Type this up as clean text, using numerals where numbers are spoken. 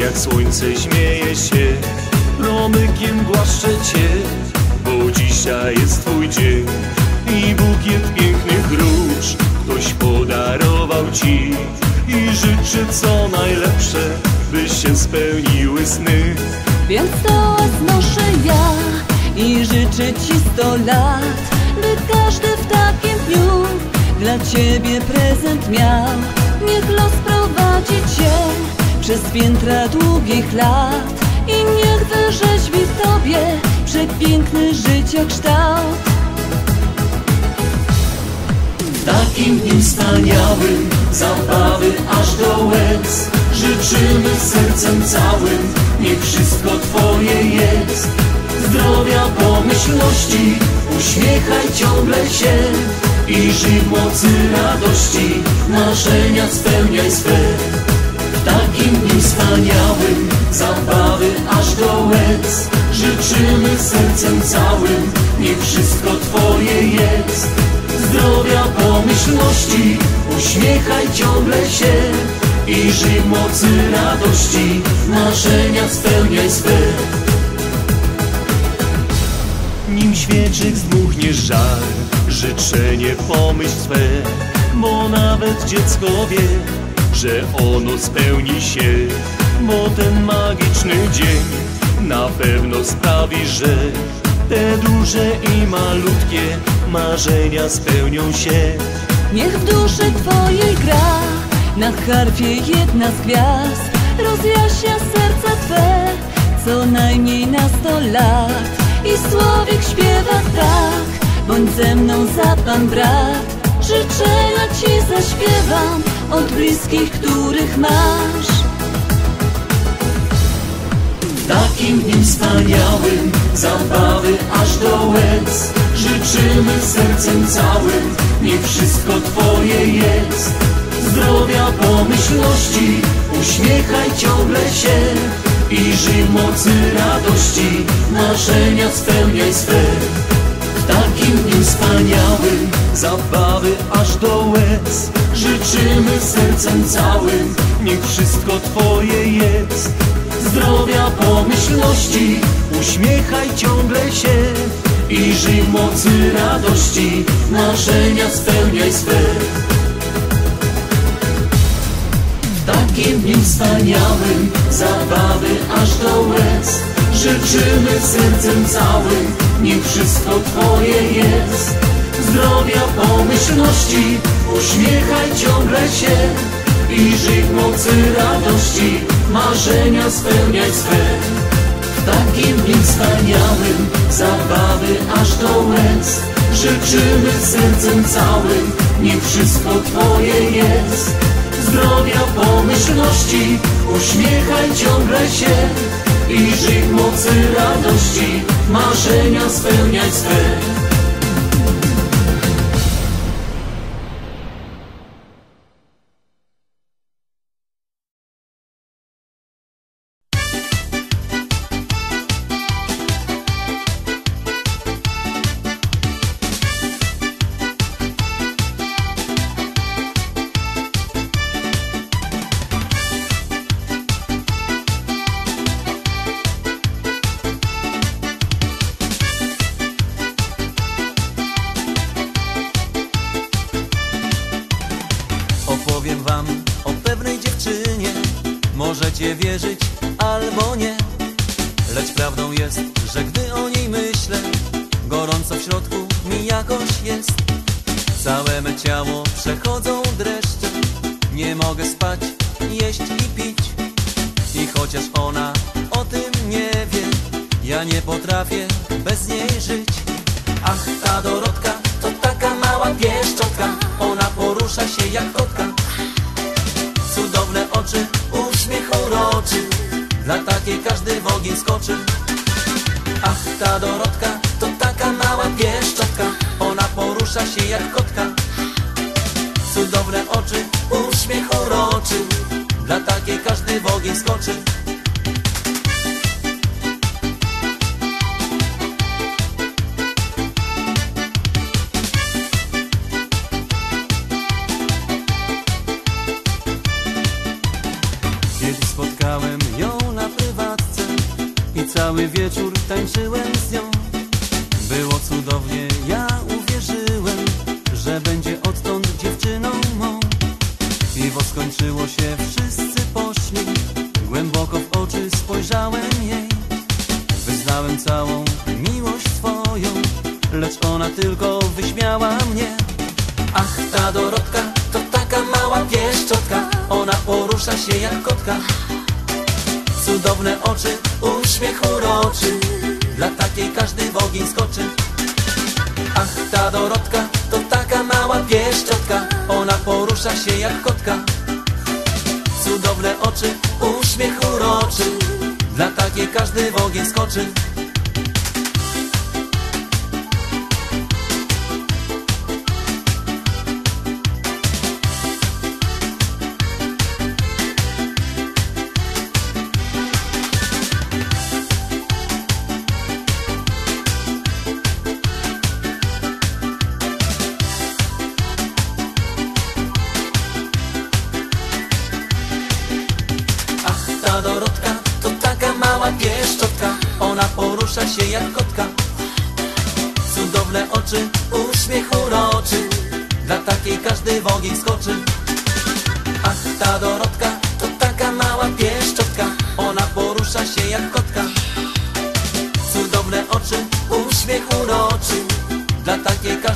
jak słońce śmieje się, promykiem głaszczę cię, bo dzisiaj jest twój dzień i bukiet pięknych róż ktoś podarował ci. I życzę co najlepsze, by się spełniły sny. Więc toast znoszę ja i życzę ci 100 lat, by każdy w takim dniu dla ciebie prezent miał. Niech los prowadzi cię przez piętra długich lat i niech wyrzeźbi w tobie przepiękny życia kształt. W takim dniu wspaniałym, zabawy aż do łez, życzymy sercem całym, niech wszystko twoje jest. Zdrowia, pomyślności, uśmiechaj ciągle się i żyj w mocy radości, marzenia spełniaj swe. W takim dniu wspaniałym, zabawy aż do łez, życzymy sercem całym, niech wszystko twoje jest. Zdrowia, pomyślności, uśmiechaj ciągle się i żyj w mocy radości, marzenia spełniaj swe. Nim świeczek zdmuchnie żar, życzenie pomyśl swe, bo nawet dziecko wie, że ono spełni się, bo ten magiczny dzień na pewno sprawi, że te duże i malutkie marzenia spełnią się. Niech w duszy twojej gra na harfie jedna z gwiazd, rozjaśnia serca twe co najmniej na 100 lat. I słowik śpiewa tak, bądź ze mną za pan brat, życzenia ci zaśpiewam od bliskich, których masz. W takim dniu wspaniałym, zabawy aż do łez, życzymy sercem całym, niech wszystko twoje jest. Zdrowia, pomyślności, uśmiechaj ciągle się i żyj w mocy radości, marzenia spełniaj swe. W takim dniu wspaniałym, zabawy aż do łez, życzymy sercem całym, niech wszystko twoje jest. Zdrowia, pomyślności, uśmiechaj ciągle się i żyj w mocy radości, marzenia spełniaj swe. W takim dniu wspaniałym, zabawy aż do łez, życzymy sercem całym, niech wszystko twoje jest. Zdrowia, pomyślności, uśmiechaj ciągle się i żyj w mocy radości, marzenia spełniaj swe. W takim dniu wspaniałym, zabawy aż do łez, życzymy sercem całym, niech wszystko twoje jest. Zdrowia, pomyślności, uśmiechaj ciągle się i żyj w mocy radości, marzenia spełniaj swe. Opowiem wam o pewnej dziewczynie, możecie wierzyć albo nie, lecz prawdą jest, że gdy o niej myślę, gorąco w środku mi jakoś jest. Całe me ciało przechodzą dreszcze, nie mogę spać, jeść i pić. I chociaż ona o tym nie wie, ja nie potrafię bez niej żyć. Ach, ta Dorotka to taka mała pieszczotka, ona porusza się jak kotka. Cudowne oczy, uśmiech uroczy, dla takiej każdy w ogień skoczy. Ach, ta Dorotka to taka mała pieszczotka, ona porusza się jak kotka. Cudowne oczy, uśmiech uroczy, dla takiej każdy w ogień skoczy. Kiedy spotkałem ją cudownie ja uwierzyłem, że będzie odtąd dziewczyną mą. Piwo skończyło się, wszyscy poszli, głęboko w oczy spojrzałem jej. Wyznałem całą miłość swoją, lecz ona tylko wyśmiała mnie. Ach, ta Dorotka to taka mała pieszczotka, ona porusza się jak kotka. Cudowne oczy, uśmiech uroczy, dla takiej każdy w ogień skoczy. Ach, ta Dorotka to taka mała pieszczotka, ona porusza się jak kotka. Cudowne oczy, uśmiech uroczy, dla takiej każdy w ogień skoczy. Ta Dorotka to taka mała pieszczotka, ona porusza się jak kotka. Cudowne oczy, uśmiech uroczy, dla takiej każdy w ogień skoczy. Ach, ta Dorotka to taka mała pieszczotka, ona porusza się jak kotka. Cudowne oczy, uśmiech uroczy, dla takiej każdy